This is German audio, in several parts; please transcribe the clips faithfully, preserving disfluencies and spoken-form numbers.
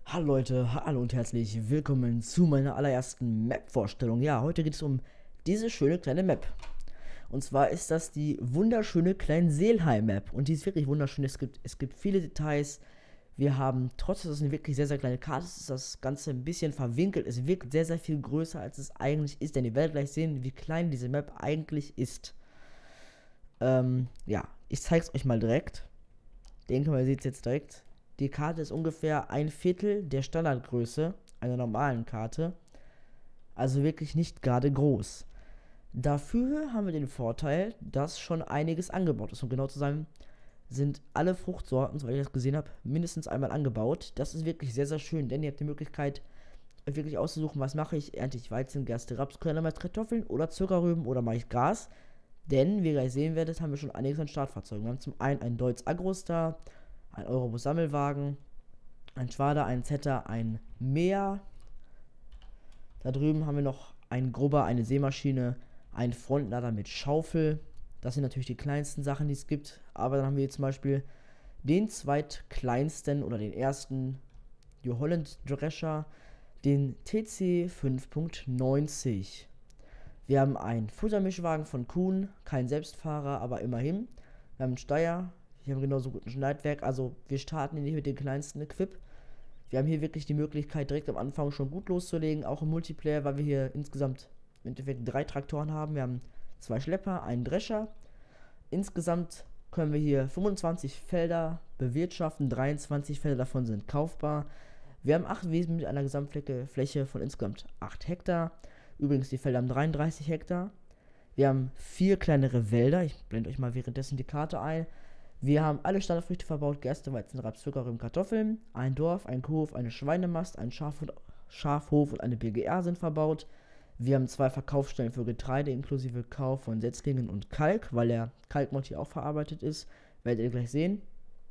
Hallo Leute, hallo und herzlich willkommen zu meiner allerersten Map-Vorstellung. Ja, heute geht es um diese schöne kleine Map. Und zwar ist das die wunderschöne Kleinseelheim-Map. Und die ist wirklich wunderschön. Es gibt, es gibt viele Details. Wir haben, trotz dass es eine wirklich sehr, sehr kleine Karte ist, ist das Ganze ein bisschen verwinkelt. Es wirkt sehr, sehr viel größer, als es eigentlich ist. Denn ihr werdet gleich sehen, wie klein diese Map eigentlich ist. Ähm, ja, ich zeige es euch mal direkt. Ich denke mal, ihr seht es jetzt direkt. Die Karte ist ungefähr ein Viertel der Standardgröße einer normalen Karte. Also wirklich nicht gerade groß. Dafür haben wir den Vorteil, dass schon einiges angebaut ist. Um genau zu sein, sind alle Fruchtsorten, soweit ich das gesehen habe, mindestens einmal angebaut. Das ist wirklich sehr, sehr schön, denn ihr habt die Möglichkeit, euch wirklich auszusuchen, was mache ich. Ernte ich Weizen, Gerste, Raps, Körner, Kartoffeln oder Zuckerrüben oder mache ich Gras. Denn, wie ihr gleich sehen werdet, haben wir schon einiges an Startfahrzeugen. Wir haben zum einen einen Deutz Agrostar, ein Eurobus Sammelwagen, ein Schwader, ein Zetter, ein Meer. Da drüben haben wir noch einen Grubber, eine Sämaschine, einen Frontlader mit Schaufel. Das sind natürlich die kleinsten Sachen, die es gibt. Aber dann haben wir hier zum Beispiel den zweitkleinsten oder den ersten New Holland Drescher, den T C fünf Punkt neunzig. Wir haben einen Futtermischwagen von Kuhn, kein Selbstfahrer, aber immerhin. Wir haben einen Steyr. Wir haben genauso gut ein Schneidwerk, also wir starten hier nicht mit dem kleinsten Equip. Wir haben hier wirklich die Möglichkeit, direkt am Anfang schon gut loszulegen, auch im Multiplayer, weil wir hier insgesamt im Endeffekt drei Traktoren haben. Wir haben zwei Schlepper, einen Drescher. Insgesamt können wir hier fünfundzwanzig Felder bewirtschaften, dreiundzwanzig Felder davon sind kaufbar. Wir haben acht Wiesen mit einer Gesamtfläche Fläche von insgesamt acht Hektar. Übrigens, die Felder haben dreiunddreißig Hektar. Wir haben vier kleinere Wälder, ich blende euch mal währenddessen die Karte ein. Wir haben alle Standardfrüchte verbaut, Gerste, Weizen, Raps, Zuckerrüben, Kartoffeln. Ein Dorf, ein Kuhhof, eine Schweinemast, ein Schaf und, Schafhof und eine B G R sind verbaut. Wir haben zwei Verkaufsstellen für Getreide inklusive Kauf von Setzlingen und Kalk, weil der Kalkmod hier auch verarbeitet ist. Werdet ihr gleich sehen.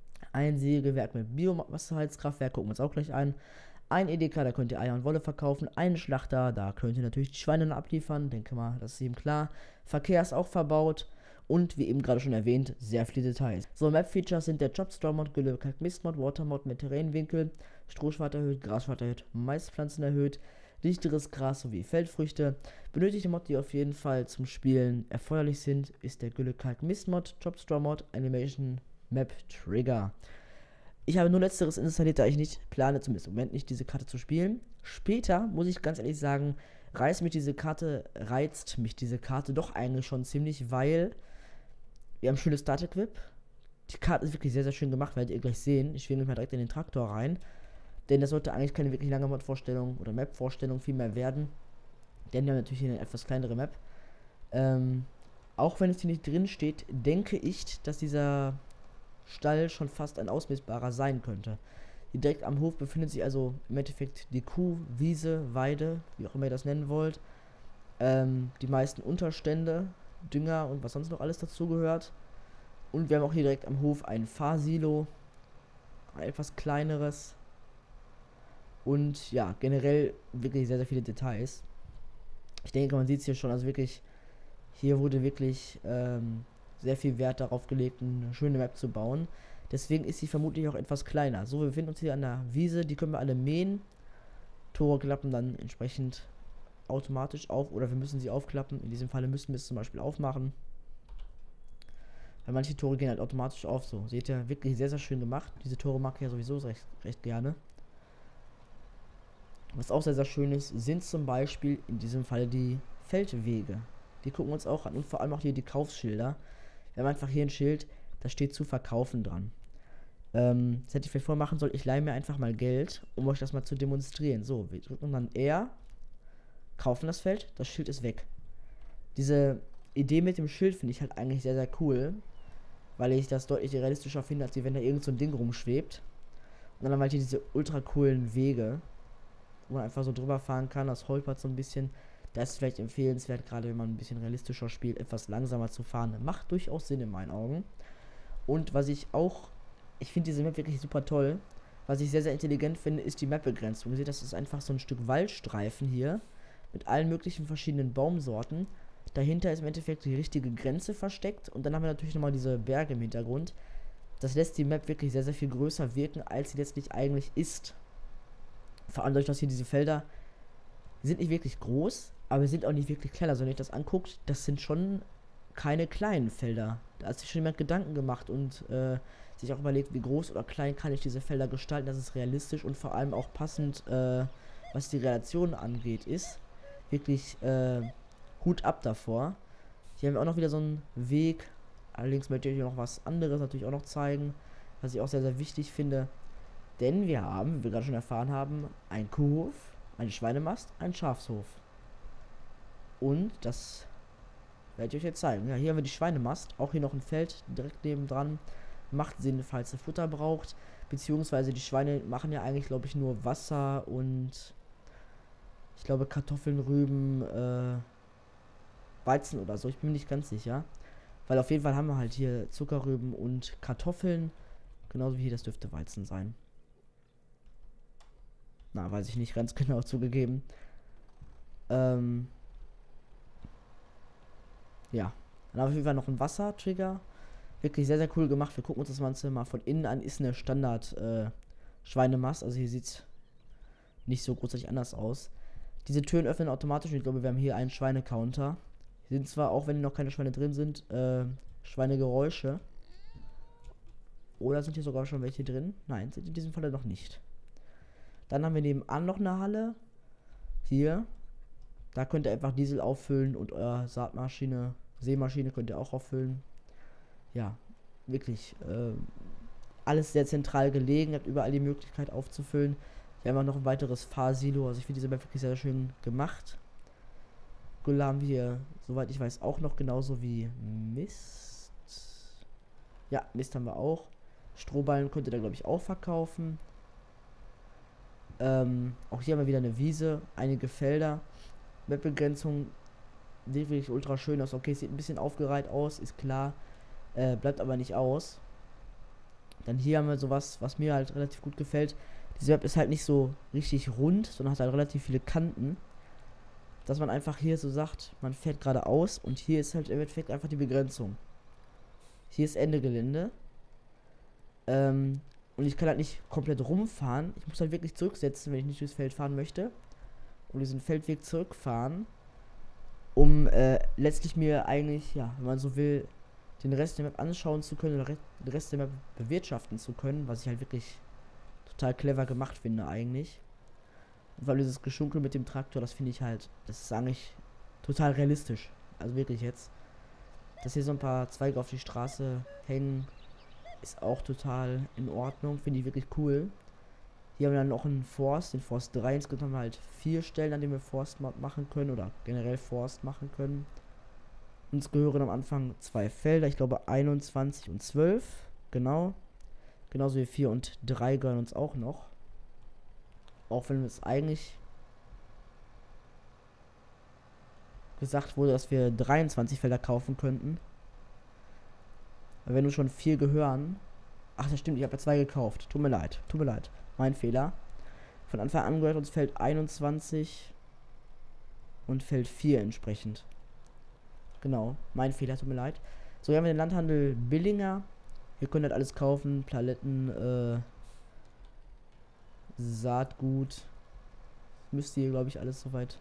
Ein Sägewerk mit Biomasseheizkraftwerk, gucken wir uns auch gleich an. Ein Edeka, da könnt ihr Eier und Wolle verkaufen. Ein Schlachter, da könnt ihr natürlich die Schweine abliefern. Denke mal, das ist eben klar. Verkehr ist auch verbaut. Und wie eben gerade schon erwähnt, sehr viele Details. So, Map-Features sind der Job-Straw-Mod, Gülle, Kalk-Mist-Mod, Water-Mod mit Terrainwinkel, Strohschwart erhöht, Grasschwart erhöht, Maispflanzen erhöht, dichteres Gras sowie Feldfrüchte. Benötigte Mod, die auf jeden Fall zum Spielen erforderlich sind, ist der Gülle, Kalk-Mist-Mod, Job-Straw-Mod, Animation, Map, Trigger. Ich habe nur letzteres installiert, da ich nicht plane, zumindest im Moment nicht, diese Karte zu spielen. Später, muss ich ganz ehrlich sagen, reizt mich diese Karte, reizt mich diese Karte doch eigentlich schon ziemlich, weil wir haben ein schönes Start-Equip. Die Karte ist wirklich sehr, sehr schön gemacht, werdet ihr gleich sehen. Ich schwinge mich mal direkt in den Traktor rein. Denn das sollte eigentlich keine wirklich lange Mod-Vorstellung oder Map-Vorstellung viel mehr werden. Denn wir haben natürlich hier eine etwas kleinere Map. Ähm, auch wenn es hier nicht drin steht, denke ich, dass dieser Stall schon fast ein ausmessbarer sein könnte. Hier direkt am Hof befindet sich also im Endeffekt die Kuh, Wiese, Weide, wie auch immer ihr das nennen wollt. Ähm, die meisten Unterstände, Dünger und was sonst noch alles dazugehört. Und wir haben auch hier direkt am Hof ein Fahrsilo, ein etwas kleineres. Und ja, generell wirklich sehr, sehr viele Details. Ich denke, man sieht es hier schon, also wirklich, hier wurde wirklich ähm, sehr viel Wert darauf gelegt, eine schöne Map zu bauen. Deswegen ist sie vermutlich auch etwas kleiner. So, wir befinden uns hier an der Wiese, die können wir alle mähen. Tore klappen dann entsprechend automatisch auf oder wir müssen sie aufklappen. In diesem Falle müssen wir es zum Beispiel aufmachen. Weil manche Tore gehen halt automatisch auf. So, seht ihr, wirklich sehr, sehr schön gemacht. Diese Tore mag ich ja sowieso recht, recht gerne. Was auch sehr, sehr schön ist, sind zum Beispiel in diesem Fall die Feldwege. Die gucken wir uns auch an und vor allem auch hier die Kaufsschilder. Wir haben einfach hier ein Schild, da steht zu verkaufen dran. Ähm, das hätte ich vielleicht vorher machen sollen. Ich leihe mir einfach mal Geld, um euch das mal zu demonstrieren. So, wir drücken dann R, kaufen das Feld, das Schild ist weg. Diese Idee mit dem Schild finde ich halt eigentlich sehr, sehr cool, weil ich das deutlich realistischer finde, als wenn da irgend so ein Ding rumschwebt. Und dann haben wir halt hier diese ultra coolen Wege, wo man einfach so drüber fahren kann, das holpert so ein bisschen. Da ist es vielleicht empfehlenswert, gerade wenn man ein bisschen realistischer spielt, etwas langsamer zu fahren. Macht durchaus Sinn in meinen Augen. Und was ich auch, ich finde diese Map wirklich super toll, was ich sehr, sehr intelligent finde, ist die Map-Begrenzung. Ihr seht, das ist einfach so ein Stück Waldstreifen hier, mit allen möglichen verschiedenen Baumsorten. Dahinter ist im Endeffekt die richtige Grenze versteckt und dann haben wir natürlich nochmal diese Berge im Hintergrund. Das lässt die Map wirklich sehr, sehr viel größer wirken, als sie letztlich eigentlich ist. Vor allem dadurch, dass hier diese Felder sind nicht wirklich groß, aber sind auch nicht wirklich klein. Also wenn ihr das anguckt, das sind schon keine kleinen Felder. Da hat sich schon jemand Gedanken gemacht und äh, sich auch überlegt, wie groß oder klein kann ich diese Felder gestalten, dass es realistisch und vor allem auch passend, äh, was die Relation angeht, ist. Wirklich äh, Hut ab davor. Hier haben wir auch noch wieder so einen Weg. Allerdings möchte ich euch noch was anderes natürlich auch noch zeigen, was ich auch sehr, sehr wichtig finde. Denn wir haben, wie wir gerade schon erfahren haben, einen Kuhhof, einen Schweinemast, einen Schafshof. Und das werde ich euch jetzt zeigen. Ja, hier haben wir die Schweinemast. Auch hier noch ein Feld direkt nebendran. Macht Sinn, falls ihr Futter braucht. Beziehungsweise die Schweine machen ja eigentlich, glaube ich, nur Wasser und ich glaube Kartoffeln, Rüben, äh, Weizen oder so. Ich bin mir nicht ganz sicher. Weil auf jeden Fall haben wir halt hier Zuckerrüben und Kartoffeln. Genauso wie hier, das dürfte Weizen sein. Na, weiß ich nicht ganz genau zugegeben. Ähm. Ja. Dann haben wir auf jeden Fall noch einen Wassertrigger. Wirklich sehr, sehr cool gemacht. Wir gucken uns das Ganze mal von innen an. Ist eine Standard äh, Schweinemast. Also hier sieht es nicht so großartig anders aus. Diese Türen öffnen automatisch. Ich glaube, wir haben hier einen Schweinecounter. Hier sind zwar, auch wenn noch keine Schweine drin sind, äh, Schweinegeräusche. Oder sind hier sogar schon welche drin? Nein, sind in diesem Fall noch nicht. Dann haben wir nebenan noch eine Halle. Hier. Da könnt ihr einfach Diesel auffüllen und eure Saatmaschine, Sämaschine könnt ihr auch auffüllen. Ja, wirklich äh, alles sehr zentral gelegen, habt überall die Möglichkeit aufzufüllen. Hier haben wir noch ein weiteres Fahrsilo, also ich finde diese Map wirklich sehr, sehr schön gemacht. Gülle haben wir, soweit ich weiß, auch noch genauso wie Mist. Ja, Mist haben wir auch. Strohballen könnt ihr da, glaube ich, auch verkaufen. Ähm, auch hier haben wir wieder eine Wiese, einige Felder. Map-Begrenzung sieht wirklich ultra schön aus. Okay, sieht ein bisschen aufgereiht aus, ist klar. Äh, bleibt aber nicht aus. Dann hier haben wir sowas, was mir halt relativ gut gefällt. Diese Map ist halt nicht so richtig rund, sondern hat halt relativ viele Kanten. Dass man einfach hier so sagt, man fährt geradeaus und hier ist halt im Endeffekt einfach die Begrenzung. Hier ist Ende Gelände. Ähm, und ich kann halt nicht komplett rumfahren. Ich muss halt wirklich zurücksetzen, wenn ich nicht durchs Feld fahren möchte. Und diesen Feldweg zurückfahren, um äh, letztlich mir eigentlich, ja, wenn man so will, den Rest der Map anschauen zu können oder den Rest der Map bewirtschaften zu können, was ich halt wirklich total clever gemacht finde eigentlich. Und weil dieses Geschunkel mit dem Traktor, das finde ich halt, das ist eigentlich total realistisch. Also wirklich jetzt. Dass hier so ein paar Zweige auf die Straße hängen, ist auch total in Ordnung, finde ich wirklich cool. Hier haben wir dann noch einen Forst, den Forst drei. Insgesamt haben wir halt vier Stellen, an denen wir Forst ma machen können oder generell Forst machen können. Uns gehören am Anfang zwei Felder, ich glaube einundzwanzig und zwölf, genau. Genauso wie vier und drei gehören uns auch noch. Auch wenn es eigentlich gesagt wurde, dass wir dreiundzwanzig Felder kaufen könnten. Aber wenn uns schon vier gehören... Ach, das stimmt, ich habe ja zwei gekauft. Tut mir leid, tut mir leid. Mein Fehler. Von Anfang an gehört uns Feld einundzwanzig und Feld vier entsprechend. Genau, mein Fehler, tut mir leid. So, hier haben wir den Landhandel Billinger. Hier könnt ihr halt alles kaufen. Paletten, äh, Saatgut. Müsste hier, glaube ich, alles soweit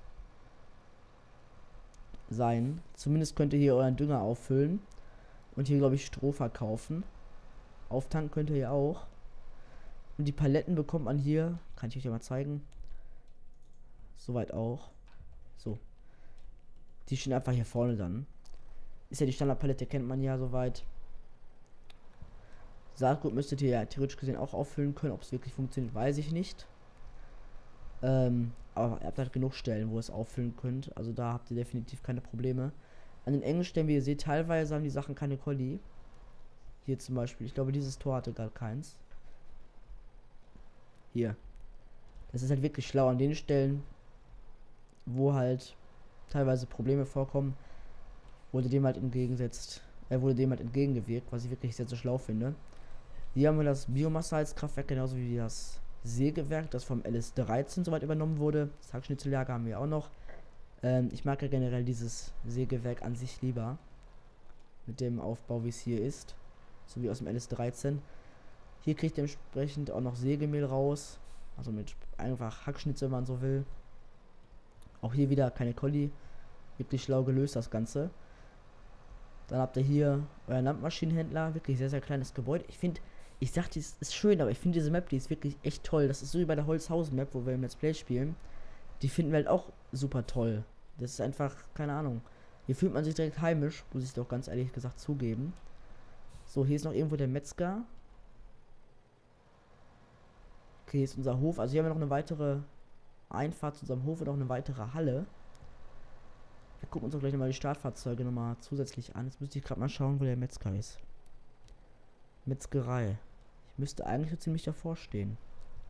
sein. Zumindest könnt ihr hier euren Dünger auffüllen. Und hier, glaube ich, Stroh verkaufen. Auftanken könnt ihr hier auch. Und die Paletten bekommt man hier. Kann ich euch ja mal zeigen. Soweit auch. So. Die stehen einfach hier vorne dann. Ist ja die Standardpalette, kennt man ja soweit. Saatgut müsstet ihr ja theoretisch gesehen auch auffüllen können. Ob es wirklich funktioniert, weiß ich nicht. Ähm, aber ihr habt halt genug Stellen, wo ihr es auffüllen könnt. Also da habt ihr definitiv keine Probleme. An den engen Stellen, wie ihr seht, teilweise haben die Sachen keine Colli. Hier zum Beispiel. Ich glaube, dieses Tor hatte gar keins. Hier. Das ist halt wirklich schlau an den Stellen, wo halt teilweise Probleme vorkommen, wurde dem halt entgegensetzt, er äh, wurde dem halt entgegengewirkt, was ich wirklich sehr, sehr schlau finde. Hier haben wir das Biomasse-Heizkraftwerk, genauso wie das Sägewerk, das vom L S dreizehn soweit übernommen wurde. Das Hackschnitzellager haben wir auch noch. Ähm, ich mag ja generell dieses Sägewerk an sich lieber. Mit dem Aufbau, wie es hier ist. So wie aus dem L S dreizehn. Hier kriegt ihr entsprechend auch noch Sägemehl raus. Also mit einfach Hackschnitze, wenn man so will. Auch hier wieder keine Collie. Wirklich schlau gelöst das Ganze. Dann habt ihr hier euren Landmaschinenhändler. Wirklich sehr, sehr kleines Gebäude. Ich finde, ich sag, die ist schön, aber ich finde diese Map, die ist wirklich echt toll. Das ist so wie bei der Holzhausen-Map, wo wir im Let's Play spielen. Die finden wir halt auch super toll. Das ist einfach, keine Ahnung. Hier fühlt man sich direkt heimisch, muss ich doch ganz ehrlich gesagt zugeben. So, hier ist noch irgendwo der Metzger. Okay, hier ist unser Hof. Also hier haben wir noch eine weitere Einfahrt zu unserem Hof und auch eine weitere Halle. Wir gucken uns auch gleich nochmal die Startfahrzeuge nochmal zusätzlich an. Jetzt müsste ich gerade mal schauen, wo der Metzger ist. Metzgerei. Ich müsste eigentlich so ziemlich davor stehen.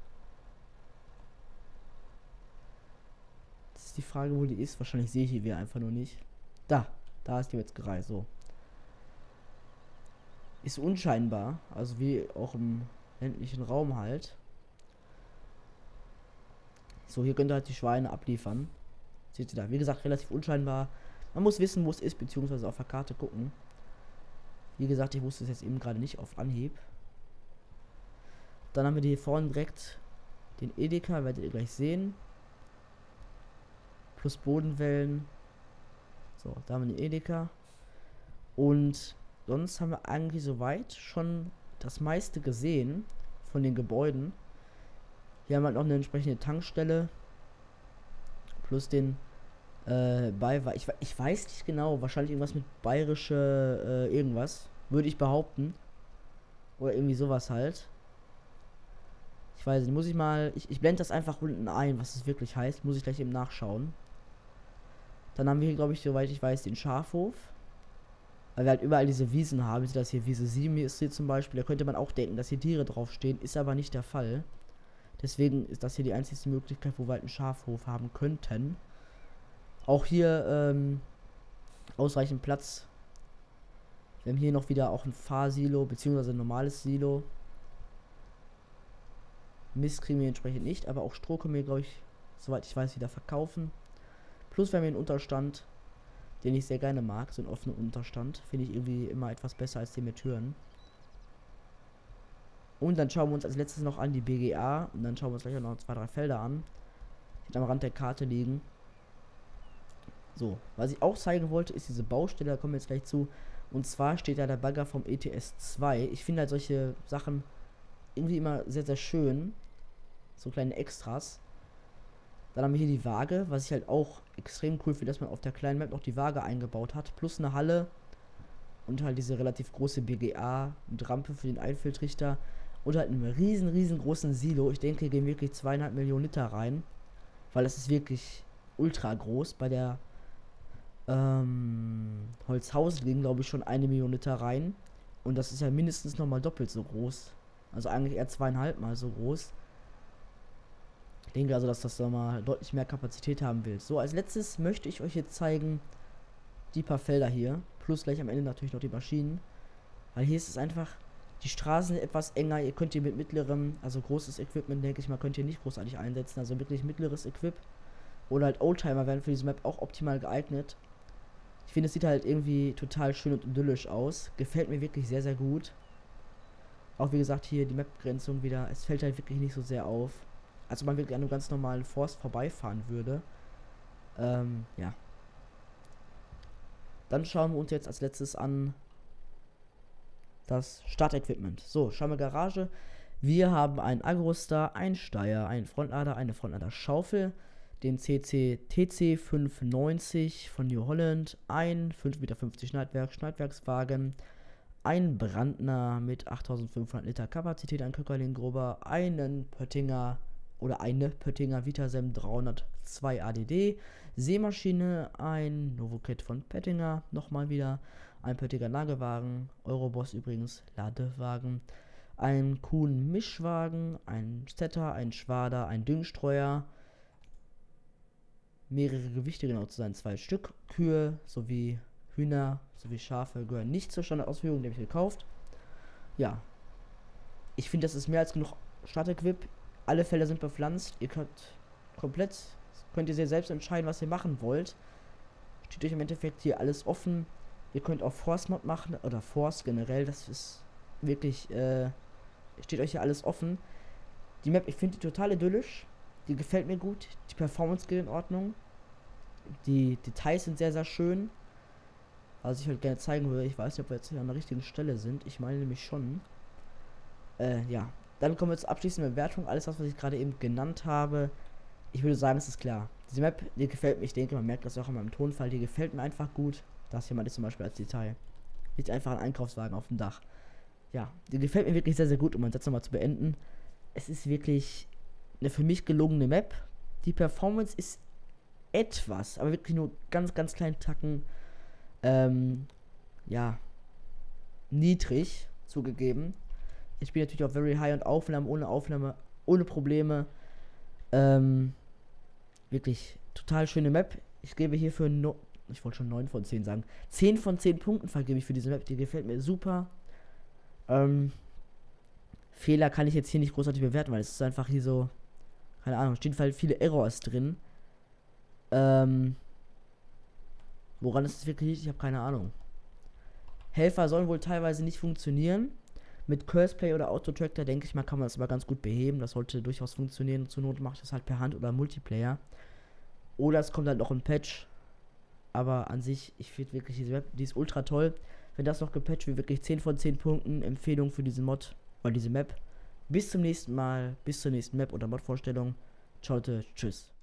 Das ist die Frage, wo die ist. Wahrscheinlich sehe ich die wir einfach nur nicht. Da, da ist die Metzgerei, so. Ist unscheinbar, also wie auch im ländlichen Raum halt. So, hier könnt ihr halt die Schweine abliefern. Seht ihr da, wie gesagt, relativ unscheinbar. Man muss wissen, wo es ist, beziehungsweise auf der Karte gucken. Wie gesagt, ich wusste es jetzt eben gerade nicht auf Anhieb. Dann haben wir hier vorne direkt den Edeka, werdet ihr gleich sehen. Plus Bodenwellen. So, da haben wir den Edeka. Und sonst haben wir eigentlich soweit schon das meiste gesehen von den Gebäuden. Hier haben wir noch eine entsprechende Tankstelle. Plus den äh, Beiwagen. Ich, ich weiß nicht genau. Wahrscheinlich irgendwas mit bayerische äh, irgendwas. Würde ich behaupten. Oder irgendwie sowas halt. Ich weiß nicht. Muss ich mal... Ich, ich blende das einfach unten ein, was es wirklich heißt. Muss ich gleich eben nachschauen. Dann haben wir hier, glaube ich, soweit ich weiß, den Schafhof. Weil wir halt überall diese Wiesen haben. Wie das hier Wiese sieben hier ist hier zum Beispiel. Da könnte man auch denken, dass hier Tiere draufstehen. Ist aber nicht der Fall. Deswegen ist das hier die einzige Möglichkeit, wo wir halt einen Schafhof haben könnten. Auch hier ähm, ausreichend Platz. Wir haben hier noch wieder auch ein Fahrsilo, beziehungsweise ein normales Silo. Mist kriegen wir entsprechend nicht, aber auch Stroh können wir, glaube ich, soweit ich weiß, wieder verkaufen. Plus wir haben hier einen Unterstand, den ich sehr gerne mag, so einen offenen Unterstand. Finde ich irgendwie immer etwas besser als die mit Türen. Und dann schauen wir uns als letztes noch an die B G A. Und dann schauen wir uns gleich noch zwei, drei Felder an, die am Rand der Karte liegen. So, was ich auch zeigen wollte, ist diese Baustelle, da kommen wir jetzt gleich zu. Und zwar steht da der Bagger vom E T S zwei. Ich finde halt solche Sachen irgendwie immer sehr, sehr schön. So kleine Extras. Dann haben wir hier die Waage, was ich halt auch extrem cool finde, dass man auf der kleinen Map noch die Waage eingebaut hat. Plus eine Halle. Und halt diese relativ große B G A und Rampe für den Einfeldtrichter. Und halt einen riesen, riesengroßen Silo. Ich denke, hier gehen wirklich zweieinhalb Millionen Liter rein. Weil das ist wirklich ultra groß. Bei der ähm, Holzhaus liegen, glaube ich, schon eine Million Liter rein. Und das ist ja mindestens nochmal doppelt so groß. Also eigentlich eher zweieinhalb Mal so groß. Ich denke also, dass das nochmal deutlich mehr Kapazität haben will. So, als letztes möchte ich euch jetzt zeigen, die paar Felder hier. Plus gleich am Ende natürlich noch die Maschinen. Weil hier ist es einfach... Die Straßen sind etwas enger, ihr könnt hier mit mittlerem, also großes Equipment, denke ich mal, könnt ihr nicht großartig einsetzen, also wirklich mittleres Equip. Oder halt Oldtimer werden für diese Map auch optimal geeignet. Ich finde, es sieht halt irgendwie total schön und idyllisch aus. Gefällt mir wirklich sehr, sehr gut. Auch wie gesagt, hier die Map-Begrenzung wieder, es fällt halt wirklich nicht so sehr auf. Als ob man wirklich an einem ganz normalen Forst vorbeifahren würde. Ähm, ja. Dann schauen wir uns jetzt als letztes an das Startequipment. So, schauen wir Garage. Wir haben einen Agrostar, einen Steyr, einen Frontlader, eine Frontlader-Schaufel, den C C T C fünfhundertneunzig von New Holland, ein fünf Meter fünfzig Schneidwerk, Schneidwerkswagen, ein Brandner mit achttausendfünfhundert Liter Kapazität, ein Köckerling Grober, einen Pöttinger oder eine Pöttinger Vitasem dreihundertzwei A D D, Sämaschine, ein Novokit von Pöttinger, nochmal wieder, ein Pöttinger Lagewagen, Euroboss übrigens, Ladewagen, ein Kuhn Mischwagen, ein Setter, ein Schwader, ein Düngstreuer, mehrere Gewichte, genau zu sein, zwei Stück, Kühe sowie Hühner sowie Schafe gehören nicht zur Standardausführung, die habe ich gekauft. Ja, ich finde, das ist mehr als genug Startequip. Alle Felder sind bepflanzt, ihr könnt komplett, könnt ihr sehr selbst entscheiden, was ihr machen wollt. Steht euch im Endeffekt hier alles offen. Ihr könnt auch Force-Mod machen, oder Force generell, das ist wirklich, äh, steht euch hier alles offen. Die Map, ich finde die total idyllisch. Die gefällt mir gut. Die Performance geht in Ordnung. Die Details sind sehr, sehr schön. Was ich halt gerne zeigen würde. Ich weiß nicht, ob wir jetzt hier an der richtigen Stelle sind. Ich meine nämlich schon. Äh, ja. Dann kommen wir zur abschließenden Bewertung. Alles, das, was ich gerade eben genannt habe. Ich würde sagen, es ist klar. Diese Map, die gefällt mir. Ich denke, man merkt das auch in meinem Tonfall. Die gefällt mir einfach gut. Das hier mal ist zum Beispiel als Detail. Nicht einfach ein Einkaufswagen auf dem Dach. Ja, die gefällt mir wirklich sehr, sehr gut. Um meinen Satz nochmal zu beenden. Es ist wirklich eine für mich gelungene Map. Die Performance ist etwas, aber wirklich nur ganz, ganz kleinen Tacken, ähm, ja, niedrig zugegeben. Ich bin natürlich auch very high und Aufnahme ohne Aufnahme, ohne Probleme. Ähm, wirklich total schöne Map. Ich gebe hierfür, no ich wollte schon neun von zehn sagen, zehn von zehn Punkten vergebe ich für diese Map. Die gefällt mir super. Ähm, Fehler kann ich jetzt hier nicht großartig bewerten, weil es ist einfach hier so, keine Ahnung, stehen halt viele Errors drin. Ähm, woran ist es wirklich? Ich habe keine Ahnung. Helfer sollen wohl teilweise nicht funktionieren. Mit Curseplay oder Autotractor, denke ich mal, kann man das aber ganz gut beheben. Das sollte durchaus funktionieren. Zur Not mache ich das halt per Hand oder Multiplayer. Oder es kommt halt noch ein Patch. Aber an sich, ich finde wirklich diese Map, die ist ultra toll. Wenn das noch gepatcht wird, wirklich zehn von zehn Punkten. Empfehlung für diesen Mod oder diese Map. Bis zum nächsten Mal, bis zur nächsten Map oder Mod-Vorstellung. Ciao, tschüss.